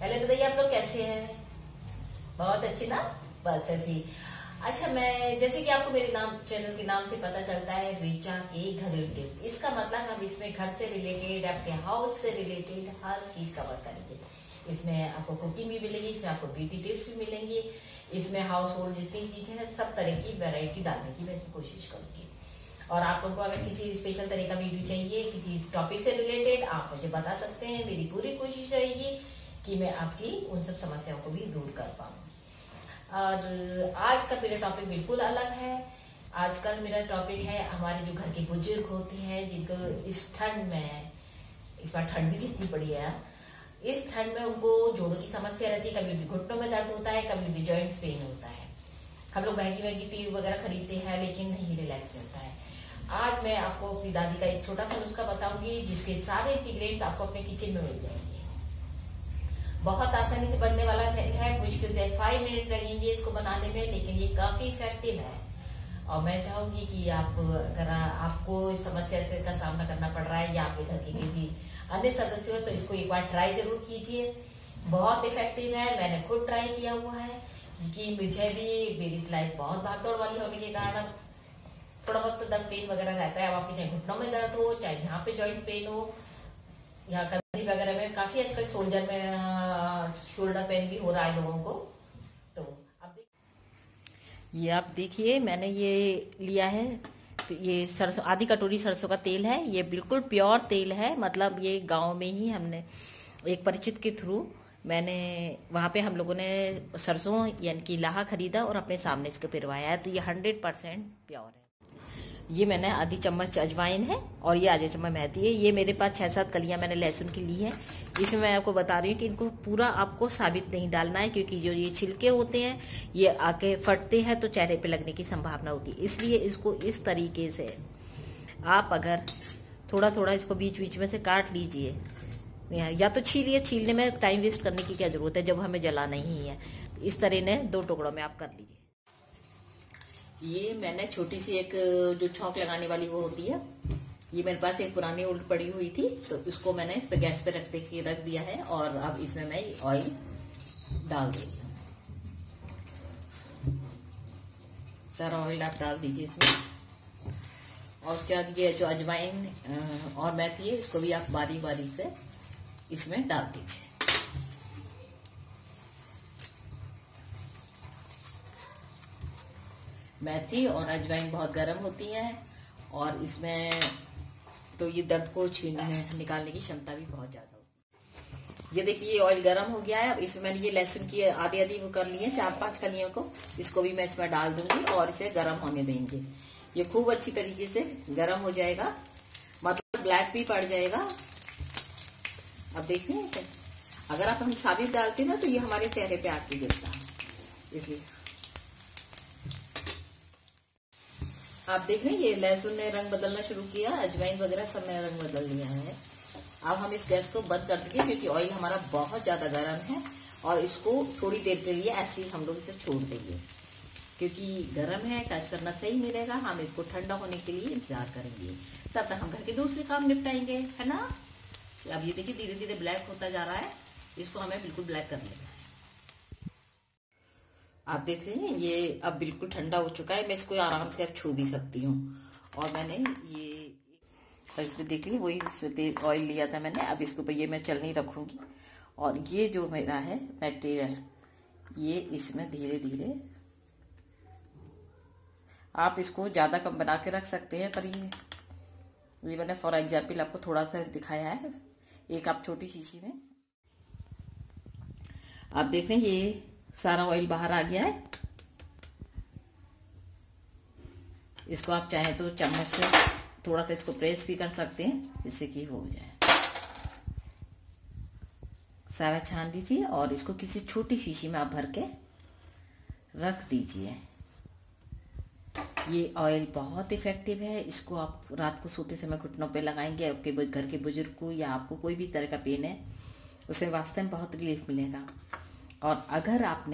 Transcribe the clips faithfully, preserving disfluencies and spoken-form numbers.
पहले बताइए आप लोग कैसे हैं? बहुत अच्छी ना, बस ऐसी। अच्छा, मैं जैसे कि आपको मेरे नाम चैनल के नाम से पता चलता है रीचा के घरेलू टिप्स, इसका मतलब हम इसमें घर से रिलेटेड, आपके हाउस से रिलेटेड हर चीज कवर करेंगे। इसमें आपको कुकिंग भी मिलेगी, इसमें आपको ब्यूटी टिप्स भी मिलेंगी, इसमें हाउस होल्ड जितनी चीजें हैं सब तरह की वैरायटी डालने की मैं इसमें कोशिश करूंगी। और आप लोगों को अगर किसी स्पेशल तरह का वीडियो चाहिए किसी टॉपिक से रिलेटेड, आप मुझे बता सकते हैं। मेरी पूरी कोशिश रहेगी कि मैं आपकी उन सब समस्याओं को भी दूर कर पाऊँ। और आज का मेरा टॉपिक बिल्कुल अलग है। आजकल मेरा टॉपिक है हमारे जो घर के बुजुर्ग होते हैं, जिनको इस ठंड में, इस बार ठंड भी कितनी पड़ी है, इस ठंड में उनको जोड़ों की समस्या रहती है, कभी भी घुटनों में दर्द होता है, कभी भी जॉइंट्स पेन होता है। हम लोग महंगी महंगी टीवी वगैरह खरीदते हैं लेकिन नहीं रिलैक्स मिलता है। आज मैं आपको अपनी दादी का एक छोटा सा नुस्खा बताऊंगी जिसके सारे इंग्रेडिएंट्स आपको अपने किचन में मिल जाएंगे। बहुत आसानी से बनने वाला है, मुश्किल से फाइव मिनट लगेंगे इसको बनाने में, लेकिन ये काफी इफेक्टिव है। और मैं चाहूंगी कि आप, अगर आपको इस समस्या से का सामना करना पड़ रहा है या आपके घर के किसी अन्य सदस्य हो तो इसको एक बार ट्राई जरूर कीजिए। बहुत इफेक्टिव है, मैंने खुद ट्राई किया हुआ है क्योंकि मुझे भी मेरी लाइफ बहुत भागदौड़ वाली होने के कारण थोड़ा बहुत तो दर्द पेन वगैरह रहता है। अब आपके चाहे घुटनों में दर्द हो, चाहे यहाँ पे जॉइंट पेन हो, यहाँ कंधी वगैरह में, काफी आजकल शोल्डर में शोल्डर पेन भी हो रहा है लोगों को। तो अब ये आप देखिए, मैंने ये लिया है, ये सरसों, आधी कटोरी सरसों का तेल है। ये बिल्कुल प्योर तेल है, मतलब ये गांव में ही हमने एक परिचित के थ्रू मैंने वहाँ पे हम लोगों ने सरसों यानी कि लाहा खरीदा और अपने सामने इसको पिरवाया है। तो ये हंड्रेड परसेंट प्योर है। ये मैंने आधी चम्मच अजवाइन है और ये आधी चम्मच मेहंदी है। ये मेरे पास छः सात कलियाँ मैंने लहसुन की ली है। इसमें मैं आपको बता रही हूँ कि इनको पूरा आपको साबित नहीं डालना है, क्योंकि जो ये छिलके होते हैं ये आके फटते हैं तो चेहरे पे लगने की संभावना होती है। इसलिए इसको इस तरीके से आप अगर थोड़ा थोड़ा इसको बीच बीच में से काट लीजिए, या तो छीलिए। छीलने में टाइम वेस्ट करने की क्या जरूरत है जब हमें जलाना ही है। तो इस तरह ने दो टुकड़ों में आप कर लीजिए। ये मैंने छोटी सी एक जो छौंक लगाने वाली वो होती है, ये मेरे पास एक पुरानी ओल्ड पड़ी हुई थी, तो इसको मैंने इस पे गैस पे रख दे के रख दिया है। और अब इसमें मैं ऑयल डाल दे रही हूँ। सारा ऑयल आप डाल दीजिए इसमें। और क्या, ये जो अजवाइन और मेथी है इसको भी आप बारीक बारीक से इसमें डाल दीजिए। मेथी और अजवाइन बहुत गर्म होती है और इसमें तो ये दर्द को छीनने निकालने की क्षमता भी बहुत ज्यादा होती है। ये देखिए, ये ऑयल गर्म हो गया है। अब इसमें मैंने ये लहसुन की आधी आधी वो कर ली है, चार पांच कलियों को, इसको भी मैं इसमें डाल दूंगी और इसे गर्म होने देंगे। ये खूब अच्छी तरीके से गर्म हो जाएगा, मतलब ब्लैक भी पड़ जाएगा। अब देखते हैं इसे, अगर आप हम साबित डालते ना तो ये हमारे चेहरे पे आके गिरता है, इसलिए आप देख रहे हैं ये लहसुन ने रंग बदलना शुरू किया, अजवाइन वगैरह सब ने रंग बदल लिया है। अब हम इस गैस को बंद कर देंगे क्योंकि ऑयल हमारा बहुत ज्यादा गर्म है और इसको थोड़ी देर के लिए ऐसे ही हम लोग इसे छोड़ देंगे, क्योंकि गर्म है, टच करना सही नहीं रहेगा। हम इसको ठंडा होने के लिए इंतजार करेंगे, तब तक हम घर के दूसरे काम निपटाएंगे, है ना। अब ये देखिए धीरे धीरे ब्लैक होता जा रहा है, इसको हमें बिल्कुल ब्लैक कर लेना है। आप देख रहे हैं ये अब बिल्कुल ठंडा हो चुका है, मैं इसको आराम से अब छू भी सकती हूँ। और मैंने ये इसमें देख ली, वही इसमें तेल ऑयल लिया था मैंने। अब इसके ऊपर ये मैं चलनी रखूँगी और ये जो मेरा है मटेरियल, ये इसमें धीरे धीरे आप इसको ज़्यादा कम बना के रख सकते हैं, पर ये ये मैंने फॉर एग्जाम्पल आपको थोड़ा सा दिखाया है। एक आप छोटी शीशी में आप देख रहे हैं ये सारा ऑयल बाहर आ गया है। इसको आप चाहे तो चम्मच से थोड़ा सा इसको प्रेस भी कर सकते हैं, जिससे कि हो जाए। सारा छान दीजिए और इसको किसी छोटी शीशी में आप भर के रख दीजिए। ये ऑयल बहुत इफेक्टिव है, इसको आप रात को सोते समय घुटनों पे लगाएंगे, आपके घर के बुजुर्ग को या आपको कोई भी तरह का पेन है उसमें वास्तव में बहुत रिलीफ मिलेगा। और अगर आपने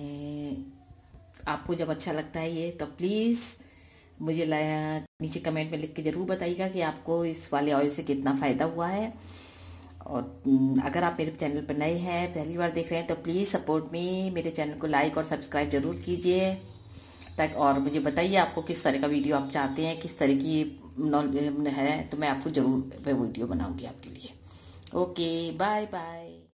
आपको जब अच्छा लगता है ये, तो प्लीज़ मुझे नीचे कमेंट में लिख के ज़रूर बताइएगा कि आपको इस वाले ऑयल से कितना फ़ायदा हुआ है। और अगर आप मेरे चैनल पर नए हैं, पहली बार देख रहे हैं, तो प्लीज़ सपोर्ट मी, मेरे चैनल को लाइक और सब्सक्राइब जरूर कीजिए। ताकि और मुझे बताइए आपको किस तरह का वीडियो आप चाहते हैं, किस तरह की है, तो मैं आपको जरूर वीडियो बनाऊंगी आपके लिए। Okay, bye bye.